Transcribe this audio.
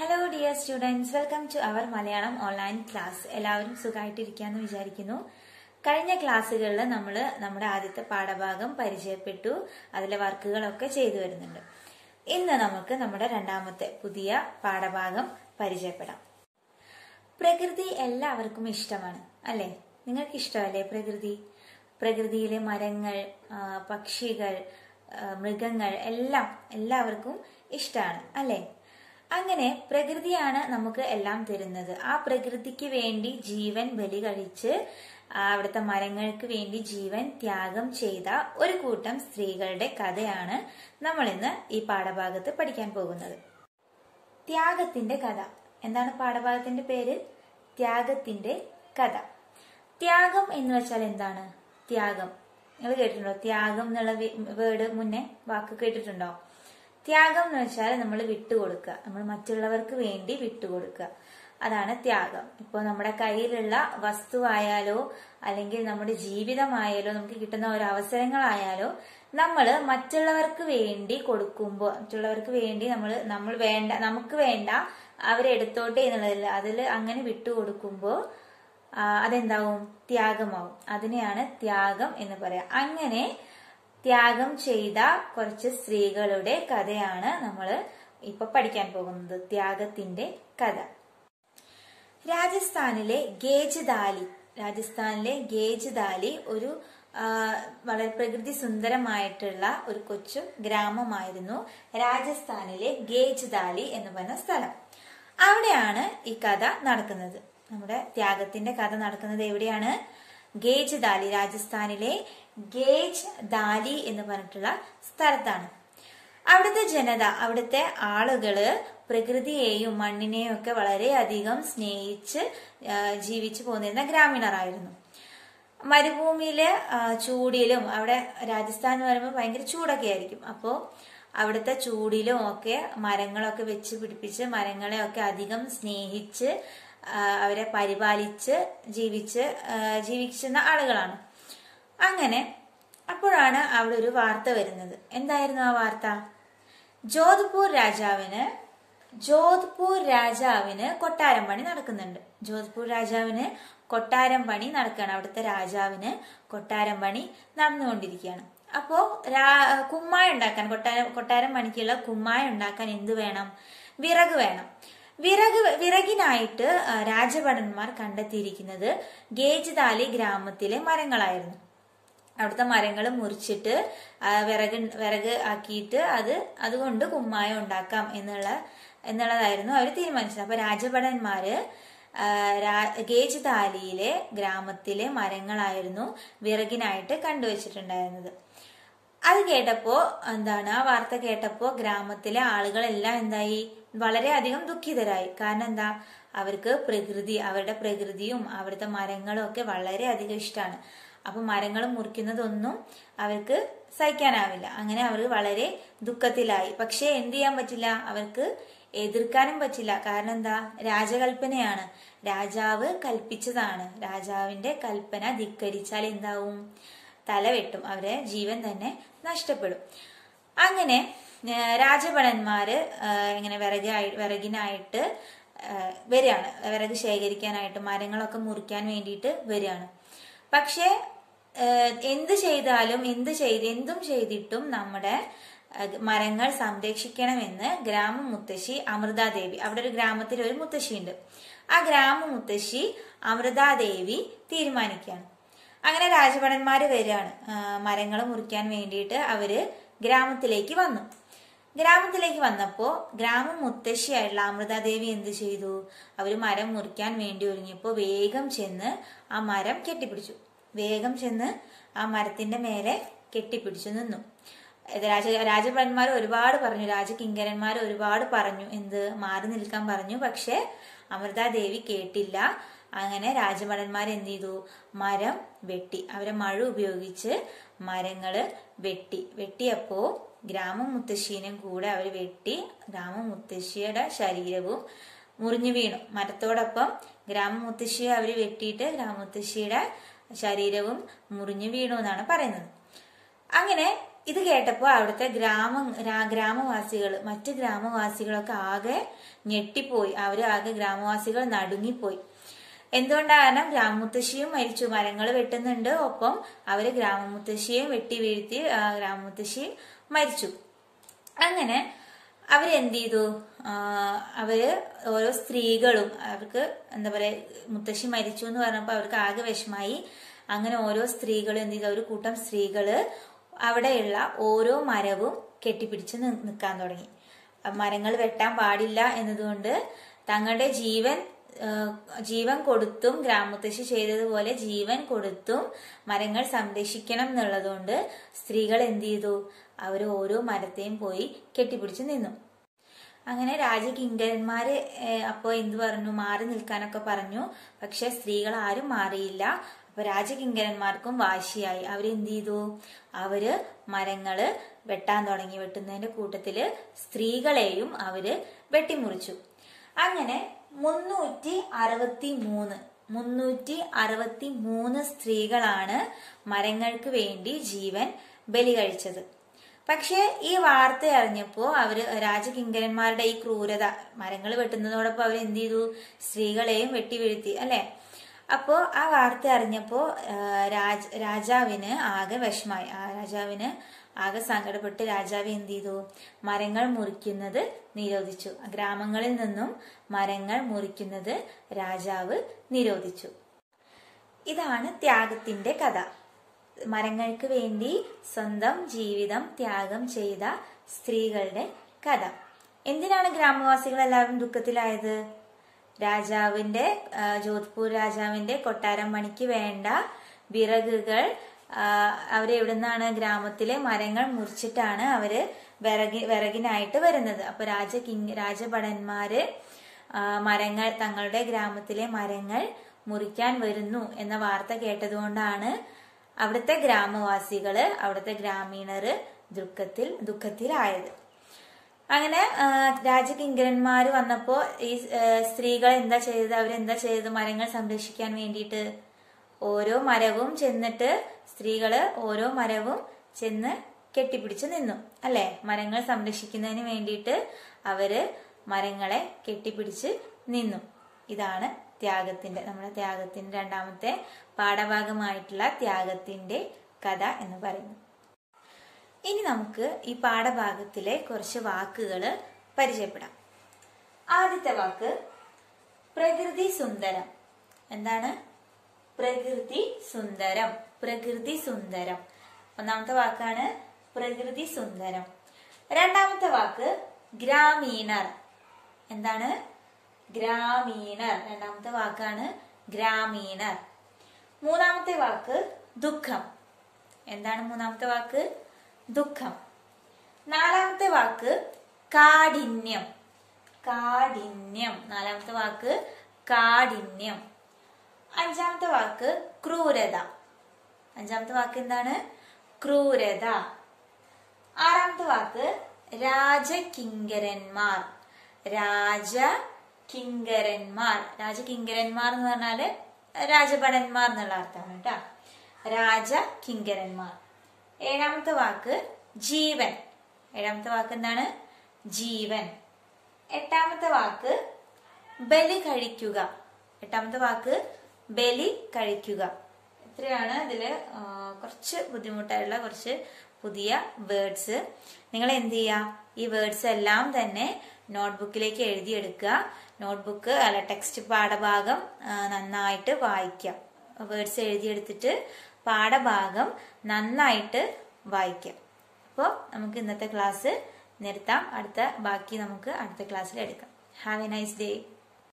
Hello dear students, welcome to our Malayalam online class. എല്ലാവരും സുഖമായിട്ടിരിക്കാന്ന് വിചാരിക്കുന്നു. കഴിഞ്ഞ ക്ലാസ്സുകളിൽ നമ്മൾ നമ്മുടെ ആദ്യത്തെ പാഠഭാഗം പരിചയപ്പെട്ടു, അതിലെ വർക്കുകളൊക്കെ ചെയ്തു വരുന്നുണ്ട്. ഇന്ന് നമുക്ക് നമ്മുടെ രണ്ടാമത്തെ പുതിയ പാഠഭാഗം പരിചയപ്പെടാം. പ്രകൃതി എല്ലാവർക്കും ഇഷ്ടമാണ് അല്ലെ? നിങ്ങൾക്ക് ഇഷ്ടമല്ലേ പ്രകൃതി? പ്രകൃതിയിലെ മരങ്ങൾ, പക്ഷികൾ, മൃഗങ്ങൾ എല്ലാം എല്ലാവർക്കും ഇഷ്ടമാണ് അല്ലെ? അങ്ങനെ പ്രകൃതിയാണ് നമുക്ക് എല്ലാം തരുന്നത്. ആ പ്രകൃതിക്ക് വേണ്ടി ജീവൻ ബലി കഴിച്ച് അവിടുത്തെ മരങ്ങൾക്ക് വേണ്ടി ജീവൻ ത്യാഗം ചെയ്ത ഒരു കൂട്ടം സ്ത്രീകളുടെ കഥയാണ് നമ്മൾ ഇന്ന് ഈ പാഠഭാഗത്ത് പഠിക്കാൻ പോകുന്നത്. ത്യാഗത്തിന്റെ കഥ. എന്താണ് പാഠഭാഗത്തിന്റെ പേര്? ത്യാഗത്തിന്റെ കഥ. ത്യാഗം എന്ന് വെച്ചാൽ എന്താണ്? ത്യാഗം നിങ്ങൾ കേട്ടിട്ടുണ്ടോ? ത്യാഗം എന്നുള്ള വേർഡ് മുന്നേ വാക്ക് കേട്ടിട്ടുണ്ടോ? ത്യാഗം എന്ന് വെച്ചാൽ നമ്മൾ വിട്ടുകൊടുക്കുക, നമ്മൾ മറ്റുള്ളവർക്ക് വേണ്ടി വിട്ടുകൊടുക്കുക, അതാണ് ത്യാഗം. ഇപ്പോൾ നമ്മുടെ കയ്യിലുള്ള വസ്തുവായാലോ അല്ലെങ്കിൽ നമ്മുടെ ജീവിതമായാലോ നമുക്ക് കിട്ടുന്ന ഓരോ അവസരങ്ങളായാലോ നമ്മൾ മറ്റുള്ളവർക്ക് വേണ്ടി കൊടുക്കുമ്പോൾ, മറ്റുള്ളവർക്ക് വേണ്ടി നമ്മൾ വേണ്ട, നമുക്ക് വേണ്ട അവരെടുത്തോട്ടെ എന്നുള്ളതിൽ അതിൽ അങ്ങനെ വിട്ടുകൊടുക്കുമ്പോൾ അതെന്താവും? ത്യാഗമാവും. അതിനെയാണ് ത്യാഗം എന്ന് പറയാം. അങ്ങനെ ത്യാഗം ചെയ്ത കുറച്ച് സ്ത്രീകളുടെ കഥയാണ് നമ്മൾ ഇപ്പൊ പഠിക്കാൻ പോകുന്നത്. ത്യാഗത്തിന്റെ കഥ. രാജസ്ഥാനിലെ ഗേജ് ദാലി ഒരു വളരെ പ്രകൃതി സുന്ദരമായിട്ടുള്ള ഒരു കൊച്ചു ഗ്രാമമായിരുന്നു രാജസ്ഥാനിലെ ഗേജ് ദാലി എന്ന് പറഞ്ഞ സ്ഥലം. അവിടെയാണ് ഈ കഥ നടക്കുന്നത്. നമ്മുടെ ത്യാഗത്തിന്റെ കഥ നടക്കുന്നത് എവിടെയാണ്? ഗേജ് ദാലി, രാജസ്ഥാനിലെ ഗേജ് ദാലി എന്ന് പറഞ്ഞിട്ടുള്ള സ്ഥലത്താണ്. അവിടുത്തെ ജനത, അവിടുത്തെ ആളുകള് പ്രകൃതിയെയും മണ്ണിനെയും ഒക്കെ വളരെയധികം സ്നേഹിച്ച് ജീവിച്ചു പോന്നിരുന്ന ഗ്രാമീണരായിരുന്നു. മരുഭൂമിയിലെ ചൂടിലും, അവിടെ രാജസ്ഥാൻ എന്ന് പറയുമ്പോൾ ഭയങ്കര ചൂടൊക്കെ ആയിരിക്കും, അപ്പോൾ അവിടുത്തെ ചൂടിലും ഒക്കെ മരങ്ങളൊക്കെ വെച്ച് പിടിപ്പിച്ച് മരങ്ങളെ ഒക്കെ അധികം സ്നേഹിച്ച് അവരെ പരിപാലിച്ച് ജീവിച്ചിരുന്ന ആളുകളാണ്. അങ്ങനെ അപ്പോഴാണ് അവിടെ ഒരു വാർത്ത വരുന്നത്. എന്തായിരുന്നു ആ വാർത്ത? ജോധ്പൂർ രാജാവിന് കൊട്ടാരം പണി നടക്കുന്നുണ്ട്. ജോധ്പൂർ രാജാവിന് കൊട്ടാരം പണി നടക്കുകയാണ്. അവിടുത്തെ രാജാവിന് കൊട്ടാരം പണി നടന്നുകൊണ്ടിരിക്കുകയാണ്. അപ്പോ കുമ്മായ ഉണ്ടാക്കാൻ, കൊട്ടാരം പണിക്കുള്ള കുമ്മായ ഉണ്ടാക്കാൻ എന്ത് വേണം? വിറക് വേണം. വിറകിനായിട്ട് രാജഭടന്മാർ കണ്ടെത്തിയിരിക്കുന്നത് ഗേജ് ദാലി ഗ്രാമത്തിലെ മരങ്ങളായിരുന്നു. അവിടുത്തെ മരങ്ങൾ മുറിച്ചിട്ട് വിറക് ആക്കിയിട്ട് അതുകൊണ്ട് കുമ്മായം ഉണ്ടാക്കാം എന്നുള്ളതായിരുന്നു അവർ തീരുമാനിച്ചത്. അപ്പൊ രാജഭടന്മാര് ഗേജ് ദാലിയിലെ ഗ്രാമത്തിലെ മരങ്ങളായിരുന്നു വിറകിനായിട്ട് കണ്ടുവച്ചിട്ടുണ്ടായിരുന്നത്. അത് കേട്ടപ്പോ ആ വാർത്ത കേട്ടപ്പോ ഗ്രാമത്തിലെ ആളുകളെല്ലാം എന്തായി? വളരെയധികം ദുഃഖിതരായി. കാരണം എന്താ? അവർക്ക് അവരുടെ പ്രകൃതിയും അവിടുത്തെ മരങ്ങളും ഒക്കെ വളരെയധികം ഇഷ്ടമാണ്. അപ്പൊ മരങ്ങൾ മുറിക്കുന്നതൊന്നും അവർക്ക് സഹിക്കാനാവില്ല. അങ്ങനെ അവർ വളരെ ദുഃഖത്തിലായി. പക്ഷെ എന്ത് ചെയ്യാൻ പറ്റില്ല? അവർക്ക് എതിർക്കാനും പറ്റില്ല. കാരണം എന്താ? രാജകൽപ്പനയാണ്, രാജാവ് കൽപ്പിച്ചതാണ്. രാജാവിന്റെ കൽപ്പന ധിക്കരിച്ചാൽ എന്താവും? തല വെട്ടും, അവരെ ജീവൻ തന്നെ നഷ്ടപ്പെടും. അങ്ങനെ രാജഭടന്മാര് ഇങ്ങനെ വിറകിനായിട്ട് വരികയാണ്, വിറക് ശേഖരിക്കാനായിട്ട്, മരങ്ങളൊക്കെ മുറിക്കാൻ വേണ്ടിയിട്ട് വരികയാണ്. പക്ഷെ എന്തും ചെയ്തിട്ടും നമ്മുടെ മരങ്ങൾ സംരക്ഷിക്കണമെന്ന് ഗ്രാമമുത്തശ്ശി അമൃതാദേവി, അവിടെ ഒരു ഗ്രാമത്തിൽ ഒരു മുത്തശ്ശിയുണ്ട്, ആ ഗ്രാമമുത്തശ്ശി അമൃതാദേവി തീരുമാനിക്കുകയാണ്. അങ്ങനെ രാജഭടന്മാര് വരികയാണ്. മരങ്ങൾ മുറിക്കാൻ വേണ്ടിയിട്ട് അവര് ഗ്രാമത്തിലേക്ക് വന്നപ്പോ ഗ്രാമമുത്തശ്ശിയായിട്ടുള്ള അമൃതാദേവി എന്ത് ചെയ്തു? അവര് മരം മുറിക്കാൻ വേണ്ടി ഒരുങ്ങിയപ്പോ വേഗം ചെന്ന് ആ മരം കെട്ടിപ്പിടിച്ചു. ആ മരത്തിന്റെ മേലെ കെട്ടിപ്പിടിച്ചു നിന്നു. രാജഭടന്മാർ ഒരുപാട് പറഞ്ഞു, രാജകിങ്കരന്മാർ ഒരുപാട് പറഞ്ഞു, മാറി നിൽക്കാൻ പറഞ്ഞു. പക്ഷെ അമൃതാദേവി കേട്ടില്ല. അങ്ങനെ രാജഭടന്മാർ എന്ത് ചെയ്തു? മരം വെട്ടി. അവരെ മഴ ഉപയോഗിച്ച് മരങ്ങള് വെട്ടിയപ്പോ ഗ്രാമമുത്തശ്ശീനും കൂടെ അവർ വെട്ടി. ഗ്രാമമുത്തശ്ശിയുടെ ശരീരവും മുറിഞ്ഞു വീണു. മരത്തോടൊപ്പം ഗ്രാമമുത്തശ്ശിയെ അവര് വെട്ടിയിട്ട് ഗ്രാമമുത്തശ്ശിയുടെ ശരീരവും മുറിഞ്ഞു വീണു എന്നാണ് പറയുന്നത്. അങ്ങനെ ഇത് കേട്ടപ്പോൾ അവിടുത്തെ ഗ്രാമവാസികൾ മറ്റ് ഗ്രാമവാസികളൊക്കെ ആകെ ഞെട്ടിപ്പോയി. ഗ്രാമവാസികൾ നടുങ്ങിപ്പോയി. എന്തുകൊണ്ടാണ്? ഗ്രാമമുത്തശ്ശിയും മരിച്ചു, മരങ്ങൾ വെട്ടുന്നുണ്ട്, ഒപ്പം അവര് ഗ്രാമമുത്തശ്ശിയും വെട്ടി വീഴ്ത്തി ഗ്രാമമുത്തശ്ശി മരിച്ചു. അങ്ങനെ അവരെന്ത് ചെയ്തു? അവര് ഓരോ സ്ത്രീകളും, അവർക്ക് എന്താ പറയാ, മുത്തശ്ശി മരിച്ചു എന്ന് പറഞ്ഞപ്പോ അവർക്ക് ആകെ വിഷമായി. അങ്ങനെ ഓരോ സ്ത്രീകളും എന്ത് ചെയ്തു? ഒരു കൂട്ടം സ്ത്രീകള് അവിടെയുള്ള ഓരോ മരവും കെട്ടിപ്പിടിച്ച് നിൽക്കാൻ തുടങ്ങി. മരങ്ങൾ വെട്ടാൻ പാടില്ല എന്നതുകൊണ്ട് തങ്ങളുടെ ജീവൻ കൊടുത്തും, ഗ്രാമമുത്തശ്ശി ചെയ്തതുപോലെ ജീവൻ കൊടുത്തും മരങ്ങൾ സംരക്ഷിക്കണം എന്നുള്ളതുകൊണ്ട് സ്ത്രീകൾ എന്ത് ചെയ്തു? അവര് ഓരോ മരത്തെയും പോയി കെട്ടിപ്പിടിച്ച് നിന്നു. അങ്ങനെ രാജകിങ്കരന്മാര് അപ്പോ എന്തു പറഞ്ഞു? മാറി നിൽക്കാനൊക്കെ പറഞ്ഞു. പക്ഷെ സ്ത്രീകൾ ആരും മാറിയില്ല. അപ്പൊ രാജകിങ്കരന്മാർക്കും വാശിയായി. അവരെന്ത് ചെയ്തു? അവര് മരങ്ങള് വെട്ടാൻ തുടങ്ങി. വെട്ടുന്നതിന്റെ കൂട്ടത്തില് സ്ത്രീകളെയും അവര് വെട്ടിമുറിച്ചു. അങ്ങനെ 363 സ്ത്രീകളാണ് മരങ്ങൾക്ക് വേണ്ടി ജീവൻ ബലി കഴിച്ചത്. പക്ഷെ ഈ വാർത്ത അറിഞ്ഞപ്പോ രാജകിങ്കരന്മാരുടെ ഈ ക്രൂരത, മരങ്ങൾ വെട്ടുന്നതോടൊപ്പം അവർ എന്ത് ചെയ്തു? സ്ത്രീകളെയും വെട്ടി വീഴ്ത്തി, അല്ലെ? അപ്പോ ആ വാർത്ത അറിഞ്ഞപ്പോ രാജാവിന് ആകെ വിഷമായി. രാജാവിന് ആകെ സങ്കടപ്പെട്ട് രാജാവ് എന്ത് ചെയ്തു? മരങ്ങൾ മുറിക്കുന്നത് നിരോധിച്ചു. ഗ്രാമങ്ങളിൽ നിന്നും മരങ്ങൾ മുറിക്കുന്നത് രാജാവ് നിരോധിച്ചു. ഇതാണ് ത്യാഗത്തിന്റെ കഥ. മരങ്ങൾക്ക് വേണ്ടി സ്വന്തം ജീവിതം ത്യാഗം ചെയ്ത സ്ത്രീകളുടെ കഥ. എന്തിനാണ് ഗ്രാമവാസികൾ എല്ലാവരും ദുഃഖത്തിലായത്? ജോധ്പൂർ രാജാവിന്റെ കൊട്ടാരം പണിക്ക് വേണ്ട വിറകുകൾ അവരെവിടുന്നാണ്? ഗ്രാമത്തിലെ മരങ്ങൾ മുറിച്ചിട്ടാണ് അവര് വിറകിനായിട്ട് വരുന്നത്. അപ്പൊ രാജഭടന്മാര് തങ്ങളുടെ ഗ്രാമത്തിലെ മരങ്ങൾ മുറിക്കാൻ വരുന്നു എന്ന വാർത്ത കേട്ടതുകൊണ്ടാണ് അവിടുത്തെ ഗ്രാമവാസികള്, അവിടുത്തെ ഗ്രാമീണര് ദുഃഖത്തിലായത്. അങ്ങനെ രാജകിങ്കരന്മാര് വന്നപ്പോ ഈ സ്ത്രീകൾ എന്താ ചെയ്തത്? മരങ്ങൾ സംരക്ഷിക്കാൻ വേണ്ടിയിട്ട് ഓരോ മരവും ചെന്ന് കെട്ടിപ്പിടിച്ച് നിന്നു, അല്ലെ? മരങ്ങൾ സംരക്ഷിക്കുന്നതിന് വേണ്ടിയിട്ട് അവര് മരങ്ങളെ കെട്ടിപ്പിടിച്ച് നിന്നു. ഇതാണ് നമ്മുടെ ത്യാഗത്തിന്റെ രണ്ടാമത്തെ പാഠഭാഗമായിട്ടുള്ള ത്യാഗത്തിന്റെ കഥ എന്ന് പറയുന്നു. ഇനി നമുക്ക് ഈ പാഠഭാഗത്തിലെ കുറച്ച് വാക്കുകൾ പരിചയപ്പെടാം. ആദ്യത്തെ വാക്ക് പ്രകൃതി സുന്ദരം. എന്താണ്? പ്രകൃതി സുന്ദരം. ഒന്നാമത്തെ വാക്കാണ് പ്രകൃതി സുന്ദരം. രണ്ടാമത്തെ വാക്ക് ഗ്രാമീണർ. എന്താണ്? ഗ്രാമീണർ. രണ്ടാമത്തെ വാക്കാണ് ഗ്രാമീണർ. മൂന്നാമത്തെ വാക്ക് ദുഃഖം. എന്താണ് മൂന്നാമത്തെ വാക്ക്? ദുഃഖം. നാലാമത്തെ വാക്ക് കാഠിന്യം. നാലാമത്തെ വാക്ക് കാഠിന്യം. അഞ്ചാമത്തെ വാക്ക് ക്രൂരത. അഞ്ചാമത്തെ വാക്ക് എന്താണ്? ക്രൂരത. ആറാമത്തെ വാക്ക് രാജകിങ്കരന്മാർ. രാജകിങ്കരന്മാർ എന്ന് പറഞ്ഞാല് രാജഭടന്മാർ എന്നുള്ള അർത്ഥമാണ് കേട്ടോ. രാജകിങ്കരന്മാർ. ഏഴാമത്തെ വാക്ക് ജീവൻ. ഏഴാമത്തെ വാക്ക് എന്താണ്? ജീവൻ. എട്ടാമത്തെ വാക്ക് ബലി കഴിക്കുക. എട്ടാമത്തെ വാക്ക് ബലി കഴിക്കുക. ഇത്രയാണ് ഇതില് കുറച്ച് ബുദ്ധിമുട്ടായിട്ടുള്ള കുറച്ച് പുതിയ വേർഡ്സ്. നിങ്ങൾ എന്ത് ചെയ്യുക? ഈ വേർഡ്സ് എല്ലാം തന്നെ നോട്ട്ബുക്കിലേക്ക് എഴുതിയെടുക്കുക. ടെക്സ്റ്റ് പാഠഭാഗം നന്നായിട്ട് വായിക്കുക. വേർഡ്സ് എഴുതിയെടുത്തിട്ട് പാഠഭാഗം നന്നായിട്ട് വായിക്കാം. അപ്പോൾ നമുക്ക് ഇന്നത്തെ ക്ലാസ് നിർത്താം. ബാക്കി നമുക്ക് അടുത്ത ക്ലാസ്സിൽ എടുക്കാം. Have a nice day.